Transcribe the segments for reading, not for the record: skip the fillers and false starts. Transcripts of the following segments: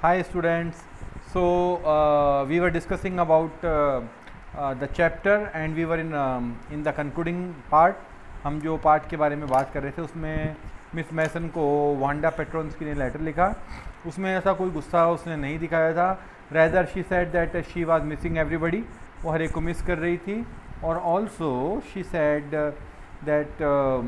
Hi students. So we were discussing about the chapter and we were in the concluding part. हम जो part के बारे में बात कर रहे थे उसमें मिस मैसन को वांडा पेट्रोन्स्की ने लेटर लिखा. उसमें ऐसा कोई गुस्सा उसने नहीं दिखाया था. Rather she said that she was missing everybody. वो हर एक को मिस कर रही थी. और also she said that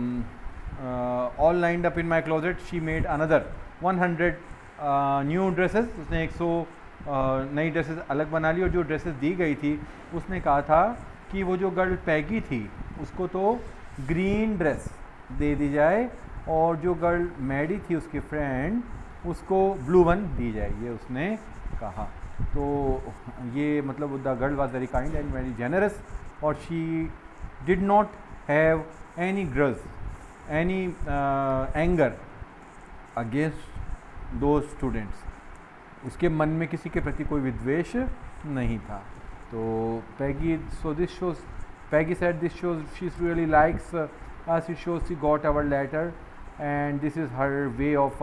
all lined up in my closet she made another 100 new dresses. उसने 100 नई ड्रेसेस अलग बना ली. और जो ड्रेसेस दी गई थी उसने कहा था कि वो जो गर्ल पैगी थी उसको तो ग्रीन ड्रेस दे दी जाए और जो गर्ल मैडी थी उसकी फ्रेंड उसको ब्लू वन दी जाए, ये उसने कहा. तो ये मतलब the girl was very kind and very generous और she did not have any grudge, any anger against those students. उसके मन में किसी के प्रति कोई विद्वेष नहीं था. तो Peggy, so this shows, Peggy said this shows she really likes us. It shows she got our letter and this is her way of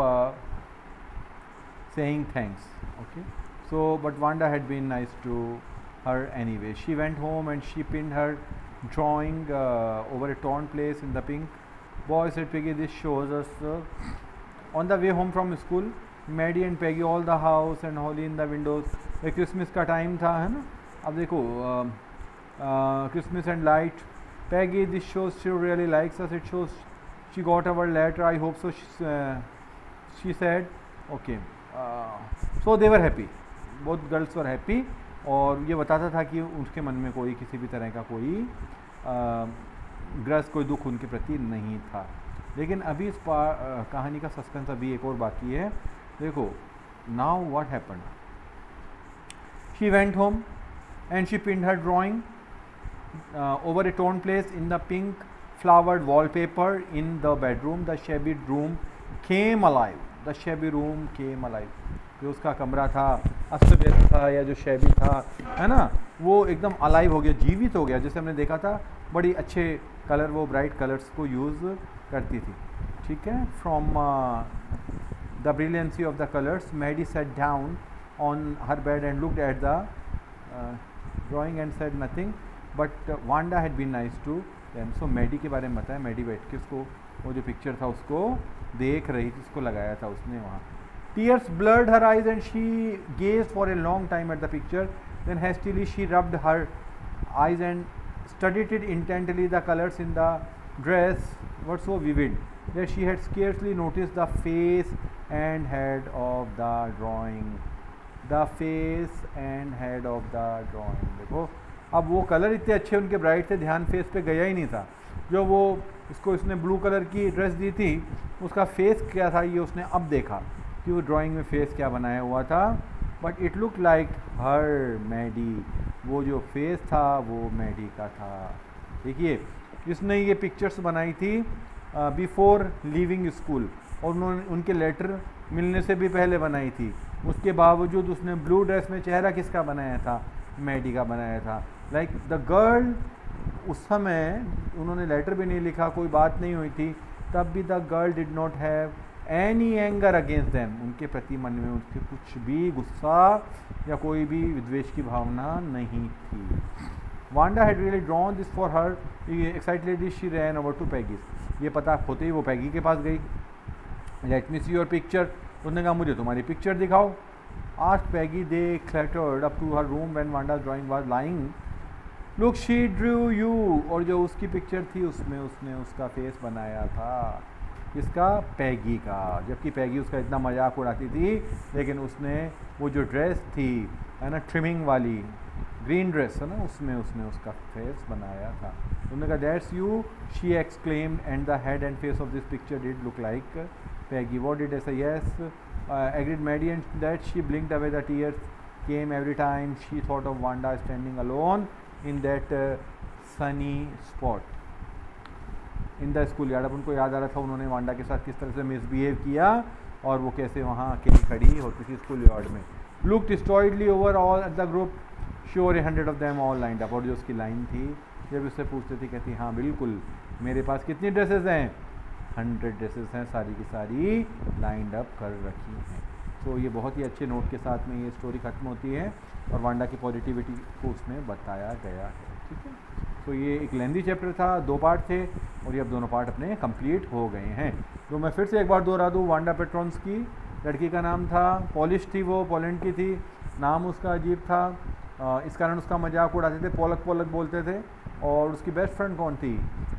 saying thanks. Okay, so but Wanda had been nice to her anyway. She went home and she pinned her drawing over a torn place in the pink. Boy, said Peggy, this shows us on the way home from school, Maddie and Peggy, all the house and Holly in the windows. ये Christmas का time था, है ना. अब देखो Christmas and light. Peggy, this shows she really likes us. It shows she got our letter. I hope so. She said, okay. So they were happy. Both girls were happy. और ये बताता था कि उसके मन में कोई किसी भी तरह का कोई ग्रज, कोई दुख उनके प्रति नहीं था. लेकिन अभी इस कहानी का सस्पेंस अभी एक और बाकी है. देखो, now what happened? She went home and she pinned her drawing over a torn place in the pink flowered wallpaper in the bedroom. The shabby room came alive. The shabby room came alive. जो उसका कमरा था, अस्त व्यस्त था, या जो shabby था, है ना, वो एकदम अलाइव हो गया, जीवित हो गया. जैसे हमने देखा था, बड़ी अच्छे कलर, वो ब्राइट कलर्स को यूज़ करती थी. ठीक है. From the brilliancy of the colours, Maddie sat down on her bed and looked at the drawing and said nothing. But Wanda had been nice to them. So Maddie के बारे में बताया. Maddie बैठ के उसको वो जो पिक्चर था उसको देख रही थी, उसको लगाया था उसने वहाँ. Tears blurred her eyes and she gazed for a long time at the picture. Then hastily she rubbed her eyes and studied it intently. The colors in the dress were so vivid that she had scarcely noticed the face and head of the drawing. The face and head of the drawing. देखो, अब वो colour इतने अच्छे उनके bright थे, ध्यान face पे गया ही नहीं था. जो वो इसको इसने ब्लू कलर की ड्रेस दी थी, उसका फेस क्या था ये उसने अब देखा कि वो ड्राइंग में फेस क्या बनाया हुआ था. But it look like her Maddie. वो जो फेस था वो मैडी का था. देखिए, इसने ये पिक्चर्स बनाई थी बिफोर लीविंग स्कूल, और उन्होंने उनके लेटर मिलने से भी पहले बनाई थी. उसके बावजूद उसने ब्लू ड्रेस में चेहरा किसका बनाया था? मैडी का बनाया था. लाइक द गर्ल, उस समय उन्होंने लेटर भी नहीं लिखा, कोई बात नहीं हुई थी, तब भी the girl did not have any anger against them. उनके प्रति मन में उसके कुछ भी गुस्सा या कोई भी विद्वेष की भावना नहीं थी. Wanda had really drawn this for her. Excitedly she ran over to Peggy. ये पता होते ही वो पैगी के पास गई. Let me see your picture. उसने कहा, मुझे तुम्हारी पिक्चर दिखाओ. Asked Peggy. They clattered up to her room when Wanda's drawing was lying. Look, she drew you. और जो उसकी पिक्चर थी उसमें उसने उसका फेस बनाया था. इसका? पैगी का. जबकि पैगी उसका इतना मजाक उड़ाती थी, लेकिन उसने वो जो ड्रेस थी, है ना, ट्रिमिंग वाली ग्रीन ड्रेस है ना, उसमें उसने उसका फेस बनाया था. उन्होंने कहा, that's you, she exclaimed, and the head and face of this picture did look like Peggy. What did I say? Yes, agreed Maddie, and that she blinked away. The tears came every time she thought of Wanda standing alone in that sunny spot in the school yard. अब उनको याद आ रहा था उन्होंने Wanda के साथ किस तरह से मिसबिहेव किया और वो कैसे वहाँ अकेली खड़ी होती थी स्कूल यार्ड में. Looked stolidly over all at the group. Sure, 100 of them all lined up. और जो उसकी लाइन थी, जब उससे पूछते थे, कहती, हाँ बिल्कुल, मेरे पास कितनी ड्रेसेस हैं? 100 ड्रेसेस हैं, सारी की सारी लाइंड अप कर रखी हैं. तो ये बहुत ही अच्छे नोट के साथ में ये स्टोरी ख़त्म होती है और वांडा की पॉजिटिविटी को उसमें बताया गया है, ठीक है। तो ये एक लेंदी चैप्टर था, 2 पार्ट थे और ये अब दोनों पार्ट अपने कंप्लीट हो गए हैं। तो मैं फिर से एक बार दोहरा दूँ, वांडा पेट्रोन्स की लड़की का नाम था, पॉलिश थी, वो पोलैंड की थी, नाम उसका अजीब था, इस कारण उसका मजाक उड़ाते थे, पोलक पोलक बोलते थे। और उसकी बेस्ट फ्रेंड कौन थी,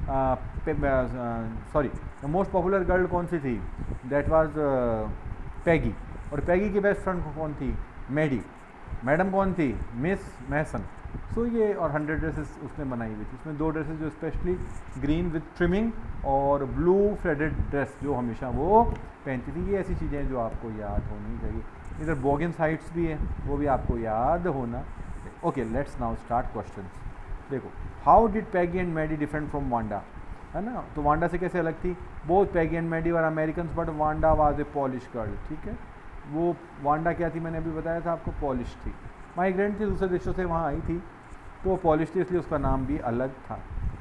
सॉरी मोस्ट पॉपुलर गर्ल कौन सी थी, दैट वाज पैगी। और पैगी की बेस्ट फ्रेंड कौन थी, मैडी। मैडम कौन थी, मिस मैसन। सो ये और 100 ड्रेसेस उसने बनाई हुई थी, इसमें 2 ड्रेसेस जो स्पेशली ग्रीन विद ट्रिमिंग और ब्लू थ्रेडेड ड्रेस जो हमेशा वो पहनती थी। ये ऐसी चीज़ें जो आपको याद होनी चाहिए। इधर बोगन साइट्स भी है, वो भी आपको याद होना। Okay, let's now start questions. देखो, how did Peggy and Maddie different from Wanda, है ना। तो वांडा से कैसे अलग थी, both Peggy and Maddie were Americans but Wanda was a Polish girl, ठीक है। वो वांडा क्या थी, मैंने अभी बताया था आपको, पॉलिश थी। माइग्रेंट थी, दूसरे देशों से वहाँ आई थी, तो वो पॉलिश थी, इसलिए उसका नाम भी अलग था।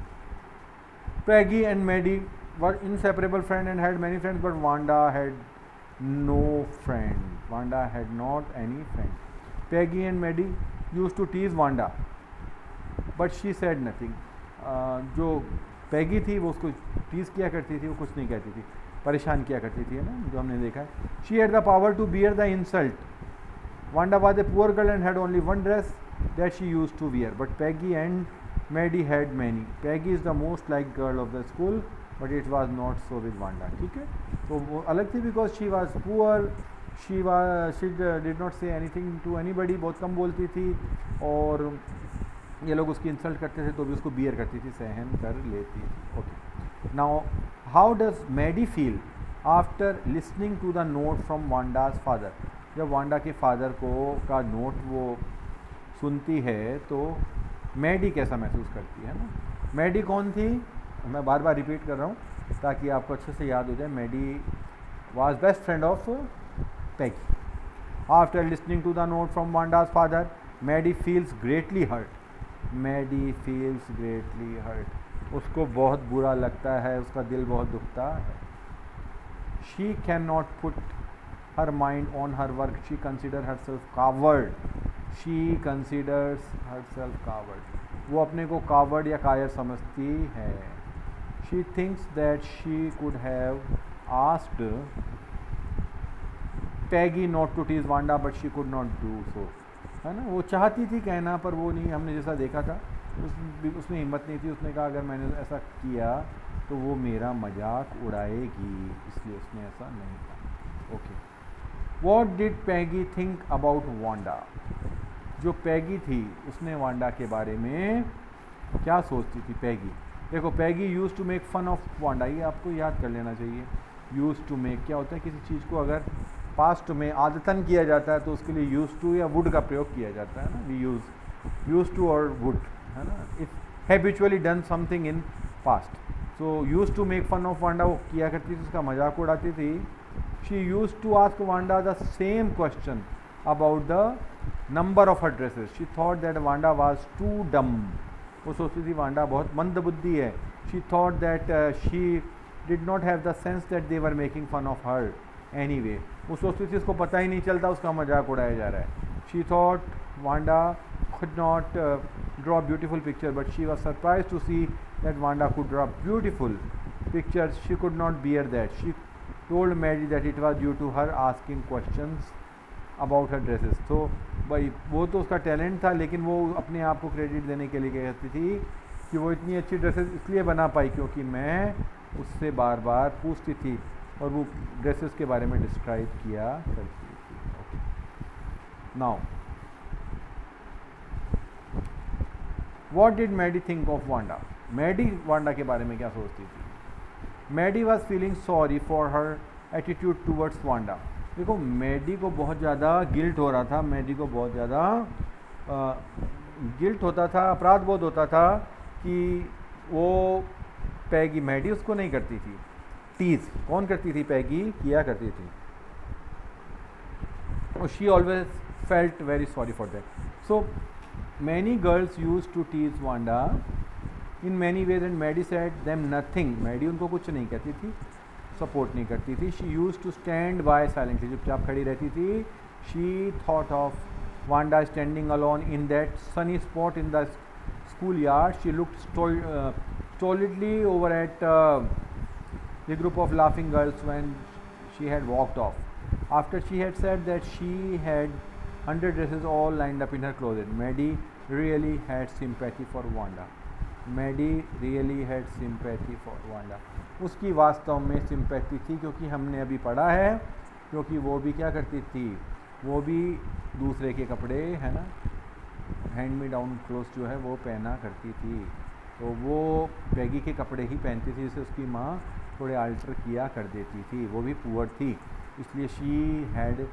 Peggy and Maddie were inseparable friend and had many friends but Wanda had no friend, Wanda had not any friend. Peggy and Maddie used to tease Wanda but she said nothing. जो Peggy थी वो उसको tease किया करती थी, वो कुछ नहीं कहती थी, परेशान किया करती थी, है ना, जो हमने देखा है। She had the power to bear the insult. Wanda was a poor girl and had only one dress that she used to wear but Peggy and Maddie had many. Peggy is the most like girl of the school but it was not so with Wanda, ठीक है। तो वो अलग थी because she was poor, she did not say anything to anybody, बहुत कम बोलती थी और ये लोग उसकी इंसल्ट करते थे तो भी उसको बियर करती थी, सहन कर लेती थी। Okay, now how does Maddie feel after listening to the note from Wanda's father. जब वांडा के फादर का नोट वो सुनती है तो मैडी कैसा महसूस करती है ना। मैडी कौन थी, मैं बार बार रिपीट कर रहा हूँ ताकि आपको अच्छे से याद हो जाए। Maddie was best friend of Peggy. After listening to the note from Wanda's father Maddie feels greatly hurt. Maddie feels greatly hurt, उसको बहुत बुरा लगता है, उसका दिल बहुत दुखता है। She can not put her mind on her work, she consider her self coward. She considers her self coward, वो अपने को कावर्ड या कायर समझती है। She thinks that she could have asked Peggy not to tease Wanda but she could not do so, है ना। वो चाहती थी कहना पर वो नहीं, हमने जैसा देखा था उसमें हिम्मत नहीं थी। उसने कहा अगर मैंने ऐसा किया तो वो मेरा मजाक उड़ाएगी, इसलिए उसने ऐसा नहीं कहा। Okay, what did Peggy think about Wanda. जो पैगी थी उसने वांडा के बारे में क्या सोचती थी पैगी। देखो, Peggy use to make fun of Wanda, ये आपको याद कर लेना चाहिए। यूज़ टू मेक क्या होता है, किसी चीज़ को अगर पास्ट में आदतन किया जाता है तो उसके लिए यूज़ टू या वुड का प्रयोग किया जाता है ना। वी यूज़ टू और वुड, है ना। If habitually done something in past, so use to make fun of Wanda, वो किया करती थी, उसका मजाक उड़ाती थी। She use to ask Wanda the same question about the number of her dresses. She thought that Wanda was too dumb, वो सोचती थी वांडा बहुत मंद बुद्धि है। She thought that she did not have the sense that they were making fun of her anyway, वो सोचती थी उसको पता ही नहीं चलता उसका मजाक उड़ाया जा रहा है। She thought Wanda could not draw beautiful picture but she was surprised to see that Wanda could draw beautiful pictures. She could not bear that. She told Mary that it was due to her asking questions about her dresses. तो भाई वो तो उसका talent था, लेकिन वो अपने आप को क्रेडिट देने के लिए कहती थी कि वो इतनी अच्छी ड्रेसेस इसलिए बना पाई क्योंकि मैं उससे बार बार पूछती थी और वो ड्रेसेस के बारे में डिस्क्राइब किया करती थी। Now What did Maddie think of Wanda? Maddie Wanda के बारे में क्या सोचती थी। Maddie was feeling sorry for her attitude towards Wanda. देखो, मैडी को बहुत ज़्यादा गिल्ट हो रहा था, मैडी को बहुत ज़्यादा गिल्ट होता था, अपराध बोध होता था कि वो पैगी, मैडी उसको नहीं करती थी टीज। कौन करती थी, पैगी किया करती थी। और she always felt very sorry for that. So many girls used to tease Wanda in many ways and Maddie said them nothing. Maddie उनको कुछ नहीं कहती थी। सपोर्ट नहीं करती थी. She use to stand by silently, चुपचाप खड़ी रहती थी. She thought of Wanda standing alone in that sunny spot in the schoolyard. She looked stolidly over at the group of laughing girls when she had walked off. After she had said that she had 100 dresses all lined up in her closet, Maddie really had sympathy for Wanda. Maddie really had sympathy for Wanda. उसकी वास्तव में sympathy थी, क्योंकि हमने अभी पढ़ा है, क्योंकि वो भी क्या करती थी, वो भी दूसरे के कपड़े है ना, हैंड मी डाउन क्लोथ जो है वो पहना करती थी. तो वो पैगी के कपड़े ही पहनती थी, जिसे उसकी माँ थोड़े अल्टर किया कर देती थी. वो भी पुअर थी, इसलिए she had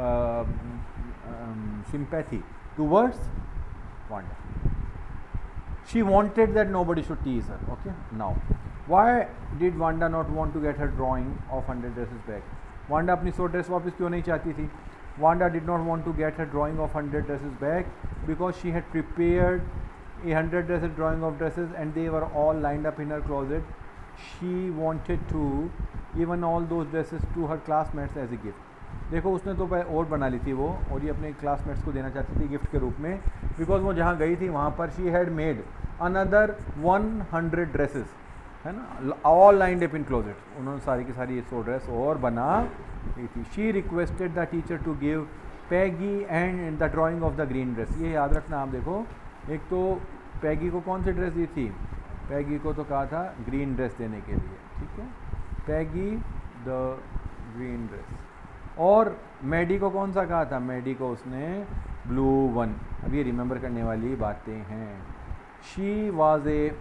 sympathy towards Wanda. She wanted that nobody should tease her. Okay, now why did Wanda not want to get her drawing of 100 dresses back. Wanda अपनी 100 ड्रेस वापस क्यों नहीं चाहती थी? Wanda did not want to get her drawing of 100 dresses back because she had prepared a 100 dresses drawing of dresses and they were all lined up in her closet. She wanted to given all those dresses to her classmates as a gift. देखो उसने तो और बना ली थी वो, और ये अपने क्लासमेट्स को देना चाहती थी गिफ्ट के रूप में, बिकॉज वो जहाँ गई थी वहाँ पर she had made another 100 dresses, है ना, all lined up in closet. उन्होंने सारी की सारी 100 ड्रेस और बना ली थी. She requested the teacher to give Peggy and the drawing of the green dress. ये याद रखना आप. देखो, एक तो पैगी को कौन सी ड्रेस दी थी? पैगी को तो कहा था ग्रीन ड्रेस देने के लिए, ठीक है, पैगी द ग्रीन ड्रेस. और मैडी को कौन सा कहा था? मैडी को उसने ब्लू वन. अब ये रिमेंबर करने वाली बातें हैं. She was a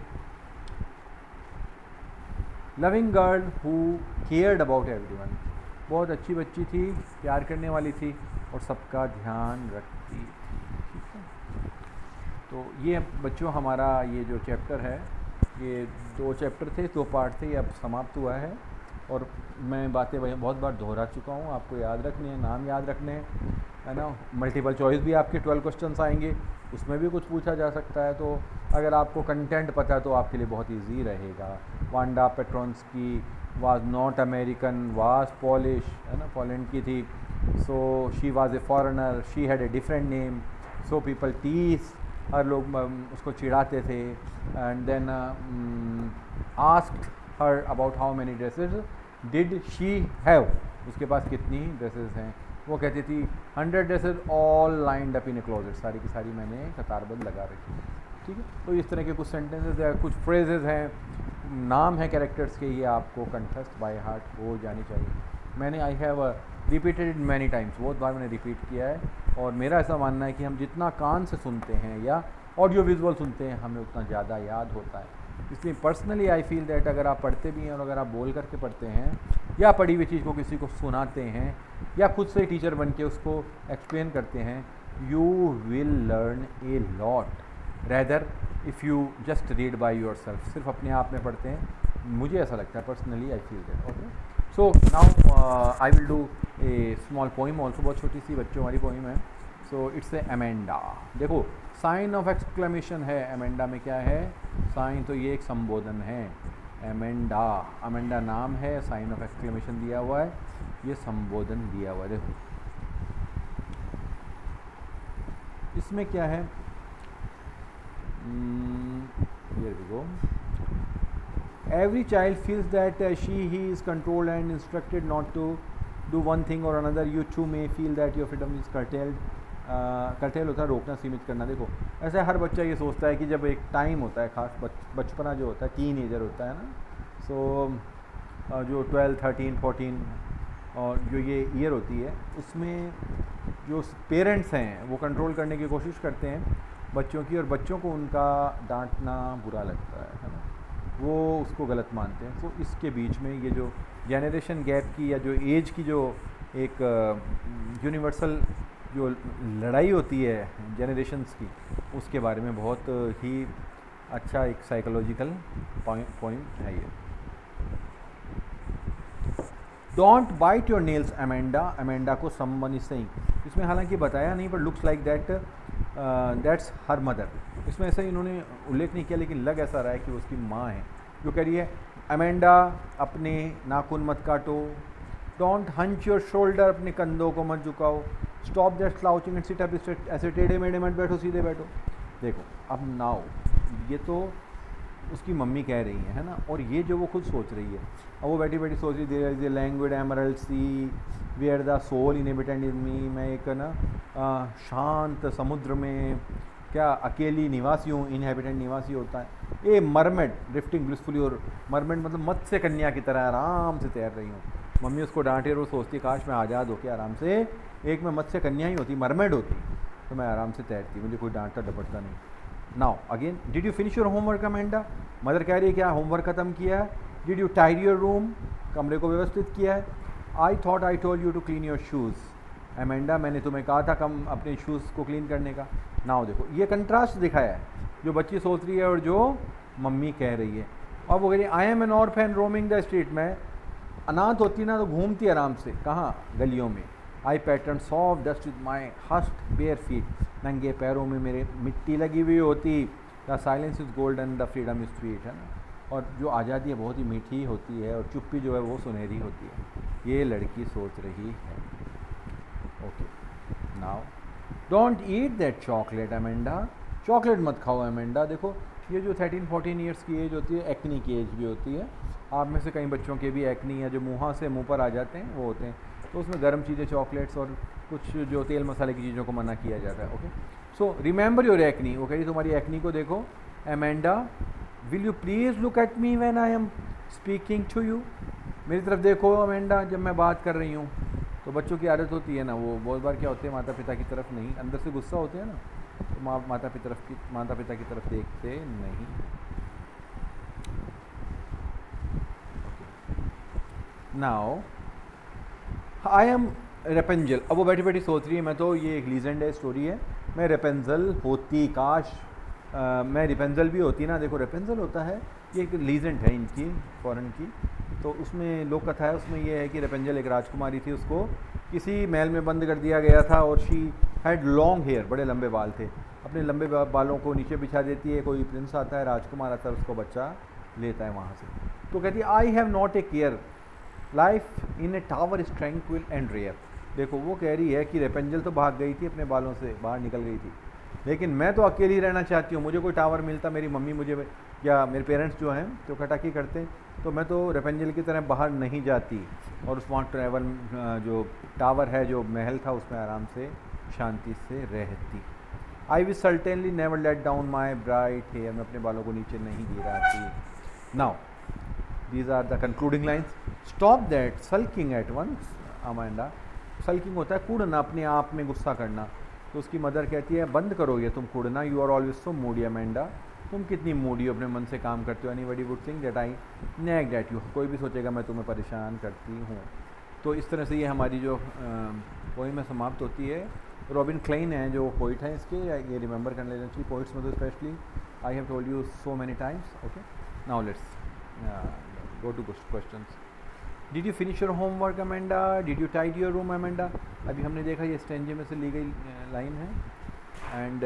loving girl who cared about everyone. बहुत अच्छी बच्ची थी, प्यार करने वाली थी और सबका ध्यान रखती थी. ठीक है, तो ये बच्चों हमारा ये जो चैप्टर है, ये 2 चैप्टर थे, 2 पार्ट थे, ये अब समाप्त हुआ है. और मैं बातें बहुत बार दोहरा चुका हूँ. आपको याद रखने हैं, नाम याद रखने हैं, है ना. मल्टीपल चॉइस भी आपके 12 क्वेश्चंस आएंगे, उसमें भी कुछ पूछा जा सकता है. तो अगर आपको कंटेंट पता है तो आपके लिए बहुत इजी रहेगा. Wanda Petronski was not American, was Polish, है ना, पोलैंड की थी. So she was a foreigner, she had a different name, so people tease her, लोग उसको चिढ़ाते थे. And then asked her about how many dresses did she have, उसके पास कितनी ड्रेसेस हैं. वो कहती थी 100 dresses all lined up in a closet, सारी की सारी मैंने कतारबंद लगा रखी. ठीक है, तो इस तरह के कुछ सेंटेंसेस हैं, कुछ फ्रेजेस हैं, नाम है कैरेक्टर्स के, ये आपको कंठस्थ बाय हार्ट हो जानी चाहिए. मैंने I have repeated it many times, बहुत बार मैंने रिपीट किया है. और मेरा ऐसा मानना है कि हम जितना कान से सुनते हैं या ऑडियो विजुअल सुनते हैं, हमें उतना ज़्यादा याद होता है. इसलिए पर्सनली आई फील दैट अगर आप पढ़ते भी हैं और अगर आप बोल करके पढ़ते हैं या पढ़ी हुई चीज़ को किसी को सुनाते हैं या खुद से टीचर बन के उसको एक्सप्लेन करते हैं, you will learn a lot rather if you just read by yourself. सिर्फ अपने आप में पढ़ते हैं, मुझे ऐसा लगता है personally, I feel that. Okay, so now I will do a small poem also. बहुत छोटी सी बच्चों वाली पोइम है. So it's a Amanda. देखो, साइन ऑफ एक्सक्लेमेशन है. अमेंडा में क्या है? साइन, तो ये एक संबोधन है. अमेंडा, अमेंडा नाम है, साइन ऑफ एक्सक्लेमेशन दिया हुआ है, ये संबोधन दिया हुआ है. देखो इसमें क्या है, here we go. Every child feels that he is controlled and instructed not to do one thing or another. You too may feel that your freedom is curtailed. Curtail होता है रोकना, सीमित करना. देखो, ऐसे हर बच्चा ये सोचता है कि जब एक टाइम होता है खास, बचपना जो होता है, टीनेजर होता है ना, सो जो 12, 13, 14 और जो ये ईयर होती है, उसमें जो पेरेंट्स हैं वो कंट्रोल करने की कोशिश करते हैं बच्चों की, और बच्चों को उनका डांटना बुरा लगता है ना, वो उसको गलत मानते हैं. तो इसके बीच में ये जो जेनरेशन गैप की या जो एज की जो एक यूनिवर्सल जो लड़ाई होती है जनरेशन्स की, उसके बारे में बहुत ही अच्छा एक साइकोलॉजिकल पॉइंट है ये. Don't bite your nails Amanda. Amanda को समवन इज सेइंग. इसमें हालांकि बताया नहीं, पर looks like that that's her mother. इसमें ऐसा इन्होंने उल्लेख नहीं किया, लेकिन लग ऐसा रहा है कि उसकी माँ है जो कह रही है अमेंडा अपने नाखून मत काटो, डोंट हंच योर शोल्डर, अपने कंधों को मत झुकाओ, stop that slouching and sit up straight, ऐसे टेढ़े मेढ़े मत बैठो, सीधे बैठो। देखो अब नाउ ये तो उसकी मम्मी कह रही है ना, और ये जो वो खुद सोच रही है, अब वो बैठी बैठी सोच रही there is a languid emerald sea where the sole inhabitant in me, मैं एक ना शांत समुद्र में क्या अकेली निवासी हूँ, इनहेबिटेंट निवासी होता है, ए मरमेड ड्रिफ्टिंग ब्लिसफुली, और मरमेड मतलब मत्स्य कन्या की तरह आराम से तैर रही हूँ। मम्मी उसको डांटे और वो सोचती काश मैं आज़ाद होकर आराम से, एक मैं मत्स्य कन्या ही होती, मरमेड होती, तो मैं आराम से तैरती, मुझे कोई डांटता डपटता नहीं। Now again, did you finish your homework Amanda, mother कह रही है क्या होमवर्क ख़त्म किया है? Did you tidy your room, कमरे को व्यवस्थित किया है? I thought I told you to clean your shoes, Amanda मैंने तुम्हें कहा था कम अपने शूज़ को क्लीन करने का। नाउ देखो ये कंट्रास्ट दिखाया है, जो बच्ची सोच रही है और जो मम्मी कह रही है। और वो कह रही है I am an orphan roaming the street, मैं अनाथ होती ना तो घूमती आराम से, कहाँ, गलियों में। I pattern soft dust with my hushed bare feet, नंगे पैरों में मेरे मिट्टी लगी हुई होती। The silence is golden the freedom is sweet, है ना, और जो आज़ादी है बहुत ही मीठी होती है और चुप्पी जो है वो सुनहरी होती है, ये लड़की सोच रही है। Okay now don't eat that chocolate Amanda, chocolate मत खाओ अमेंडा। देखो ये जो 13-14 ईयर्स की एज होती है, एक्नी की एज भी होती है। आप में से कई बच्चों के भी एक्नी है, जो मुँह से मुंह पर आ जाते हैं वो होते हैं, तो उसमें गर्म चीज़ें, चॉकलेट्स और कुछ जो तेल मसाले की चीज़ों को मना किया जाता है। Okay so remember your acne, वो कहिए तुम्हारी एक्नी को देखो। Amanda will you please look at me when I am speaking to you, मेरी तरफ देखो अमेंडा जब मैं बात कर रही हूँ। तो बच्चों की आदत होती है ना, वो बहुत बार क्या होते हैं, माता पिता की तरफ नहीं, अंदर से गुस्सा होते हैं ना, तो माता पिता की तरफ देखते नहीं। नाउ आई एम रेपेंजल, अब वो बैठी बैठी सोच रही है मैं तो, ये एक लीजेंड है, स्टोरी है, मैं रेपेंजल होती, काश मैं रेपेंजल भी होती ना। देखो रेपेंजल होता है, ये एक लीजेंड है इनकी फॉरेन की, तो उसमें लोक कथा है, उसमें ये है कि रेपेंजल एक राजकुमारी थी, उसको किसी महल में बंद कर दिया गया था और शी हैड लॉन्ग हेयर, बड़े लंबे बाल थे, अपने लंबे बालों को नीचे बिछा देती है, कोई प्रिंस आता है, राजकुमार आता है, उसको बच्चा लेता है वहाँ से, तो कहती है I have not a care, life in a tower is tranquil and rare. देखो वो कह रही है कि रेपेंजल तो भाग गई थी, अपने बालों से बाहर निकल गई थी, लेकिन मैं तो अकेली रहना चाहती हूँ, मुझे कोई टावर मिलता, मेरी मम्मी मुझे या मेरे पेरेंट्स जो हैं तो खटाखी करते, तो मैं तो रेपेंजल की तरह बाहर नहीं जाती, और उस वहाँ ट्रैवल जो टावर है, जो महल था, उसमें आराम से शांति से रहती। I will certainly never let down my bright hair, मैं अपने बालों को नीचे नहीं गिराती। Now these are the concluding lines, stop that sulking at once Amanda, sulking होता है कूड़ना, अपने आप में गुस्सा करना, तो उसकी मदर कहती है बंद करो ये तुम कूड़ना, you are always so moody Amanda, तुम कितनी मूडी हो, अपने मन से काम करते हो, anybody would think that I nag that you, कोई भी सोचेगा मैं तुम्हें परेशान करती हूँ। तो इस तरह से ये हमारी जो पोइम में समाप्त होती है। रॉबिन क्लेन है जो पोइट हैं इसके, ये रिमेंबर कर लेना चाहिए पोइट्स में, तो specially I have told you so many times. Okay now let's go to questions. Did you finish your homework Amanda, did you tidy your room Amanda, अभी हमने देखा ये स्टेंजे में से ली गई लाइन है। And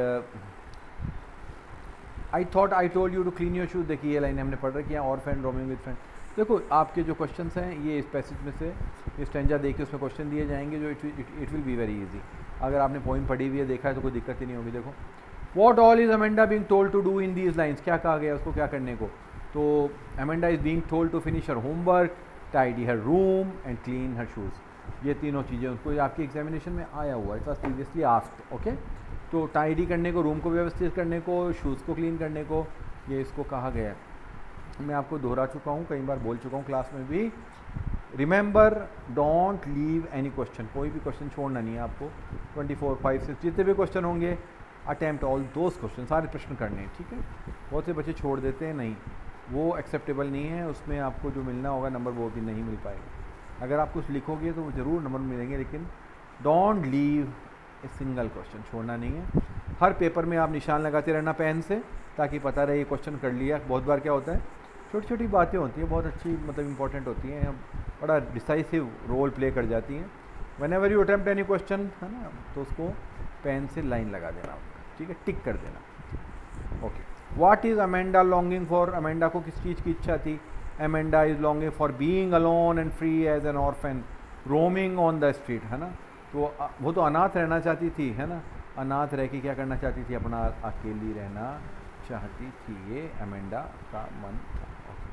I thought I told you to clean your shoes, देखिए ये लाइन हमने पढ़ रखी है, और फ्रेंड रोमिंग विद फ्रेंड। देखो आपके जो क्वेश्चंस हैं ये इस पैसेज में से, ये स्टेंजा देख के उसमें क्वेश्चन दिए जाएंगे, जो it will be very easy. अगर आपने पोइम पढ़ी हुई है, देखा है, तो कोई दिक्कत ही नहीं होगी। देखो what all is Amanda being told to do in these lines, क्या कहा गया उसको क्या करने को, तो Amanda is being told to finish her homework, tidy her room and clean her shoes. ये तीनों चीज़ें उसको आपकी एग्जामिनेशन में आया हुआ है, it was previously asked. Okay तो टाइडी करने को, रूम को व्यवस्थित करने को, शूज़ को क्लीन करने को, ये इसको कहा गया है। मैं आपको दोहरा चुका हूँ, कई बार बोल चुका हूँ क्लास में भी। Remember don't leave any question, कोई भी क्वेश्चन छोड़ना नहीं है आपको। 24, 5, 6 जितने भी क्वेश्चन होंगे, अटैम्प्ट ऑल दोज क्वेश्चन, सारे प्रश्न करने हैं, ठीक है। बहुत से बच्चे छोड़ देते हैं, नहीं वो एक्सेप्टेबल नहीं है, उसमें आपको जो मिलना होगा नंबर वो भी नहीं मिल पाएगा। अगर आप कुछ लिखोगे तो ज़रूर नंबर मिलेंगे, लेकिन don't leave a single question, छोड़ना नहीं है। हर पेपर में आप निशान लगाते रहना पेन से, ताकि पता रहे ये क्वेश्चन कर लिया। बहुत बार क्या होता है, छोटी छोटी बातें होती हैं, बहुत अच्छी मतलब इंपॉर्टेंट होती हैं, बड़ा डिसाइसिव रोल प्ले कर जाती हैं। Whenever you attempt any question, है ना, तो उसको पेन से लाइन लगा देना, ठीक है, टिक कर देना। Okay what is Amanda longing for, Amanda को किस चीज़ की इच्छा थी, Amanda is longing for being alone and free as an orphan roaming on the street, है ना। तो वो तो अनाथ रहना चाहती थी, है ना, अनाथ रह के क्या करना चाहती थी, अपना अकेली रहना चाहती थी, ये एमेंडा का मन था।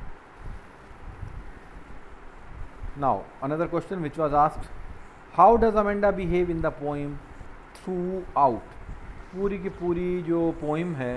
Now another question which was asked, how does Amanda behave in the poem throughout. पूरी की पूरी जो पोइम है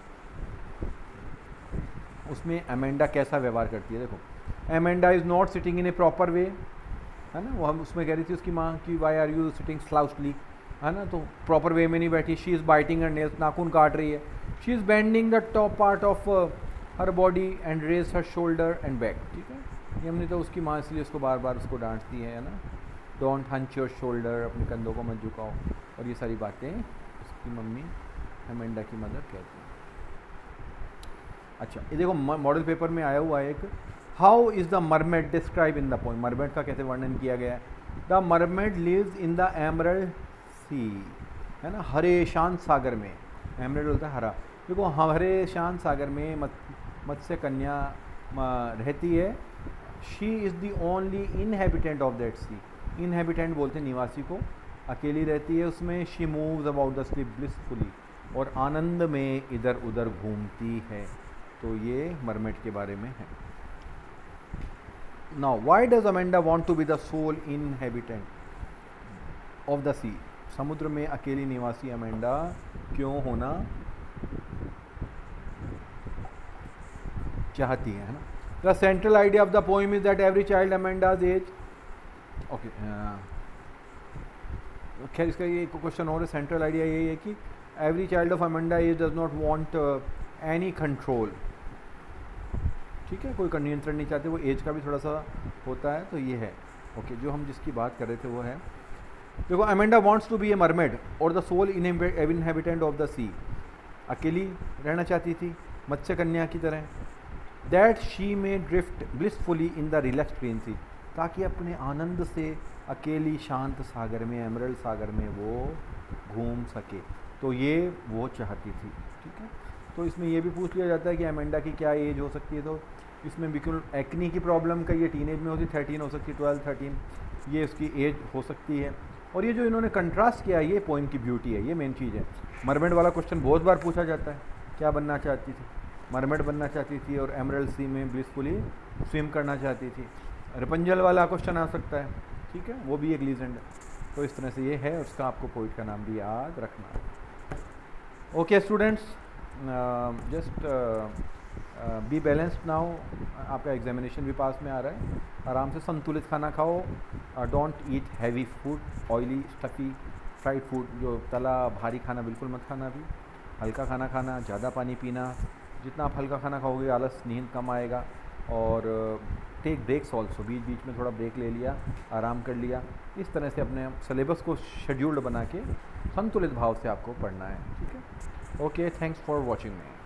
उसमें एमेंडा कैसा व्यवहार करती है। देखो, Amanda is not sitting in a proper way, है ना, वो हम उसमें कह रही थी उसकी माँ कि why are you sitting slouchily, है ना, तो प्रॉपर वे में नहीं बैठी। She is biting her nails, नाखून काट रही है। She is bending the top part of her body and raise her shoulder and back, ठीक है। ये हमने तो उसकी माँ इसलिए उसको बार बार उसको डांटती है ना, डोंट हंच योर शोल्डर, अपने कंधों को मत झुकाओ, और ये सारी बातें उसकी मम्मी एमेंडा की मदर कहती है। अच्छा, ये देखो मॉडल पेपर में आया हुआ है एक, how is the mermaid describe in the poem. Mermaid का कैसे वर्णन किया गया है। The mermaid lives in the emerald sea, है ना, हरे शांत सागर में। एमरल्ड होता है हरा। देखो, हरे शांत सागर में मत्स्य कन्या रहती है। She is the only inhabitant of that sea. Inhabitant बोलते हैं निवासी को। अकेली रहती है उसमें। She moves about the sea blissfully, और आनंद में इधर उधर घूमती है। तो ये मरमेड के बारे में है। Now why does Amanda want to be the sole inhabitant of the sea. समुद्र में अकेली निवासी अमेंडा क्यों होना चाहती है ना। The central idea of the poem is that every child Amanda's age, okay, खैर इसका ये क्वेश्चन और सेंट्रल आइडिया यही है कि every child of Amanda age does not want any control, ठीक है, कोई नियंत्रण नहीं चाहते। वो एज का भी थोड़ा सा होता है, तो ये है। ओके, जो हम जिसकी बात कर रहे थे वो है, देखो, Amanda wants to be a mermaid और the sole inhabitant of the sea. अकेली रहना चाहती थी मत्स्य कन्या की तरह। That she may drift blissfully in the relax green sea, ताकि अपने आनंद से अकेली शांत सागर में, एमरल्ड सागर में वो घूम सके। तो ये वो चाहती थी, ठीक है। तो इसमें ये भी पूछ लिया जाता है कि अमेंडा की क्या एज हो सकती है। तो इसमें बिल्कुल एक्नी की प्रॉब्लम का ये टीनेज में होती, 13 हो सकती है, 12 13, ये उसकी एज हो सकती है। और ये जो इन्होंने कंट्रास्ट किया है, ये पोइम की ब्यूटी है, ये मेन चीज़ है। मरमेड वाला क्वेश्चन बहुत बार पूछा जाता है, क्या बनना चाहती थी, मरमेड बनना चाहती थी और एमरल्ड सी में ब्लिसफुली स्विम करना चाहती थी। रपुंजल वाला क्वेश्चन आ सकता है, ठीक है, वो भी एक लीजेंड है। तो इस तरह से ये है, उसका आपको पोइट का नाम भी याद रखना है। Okay students, just be balanced now. आपका एग्जामिनेशन भी पास में आ रहा है। आराम से संतुलित खाना खाओ। Don't eat heavy food, oily stuffy fried food, जो तला भारी खाना बिल्कुल मत खाना। भी हल्का खाना खाना, ज़्यादा पानी पीना। जितना आप हल्का खाना खाओगे आलस, नींद कम आएगा। और टेक ब्रेक्स ऑल्सो, बीच बीच में थोड़ा ब्रेक ले लिया, आराम कर लिया। इस तरह से अपने सिलेबस को शेड्यूल्ड बना के संतुलित भाव से आपको पढ़ना है, ठीक है। Okay, thanks for watching me.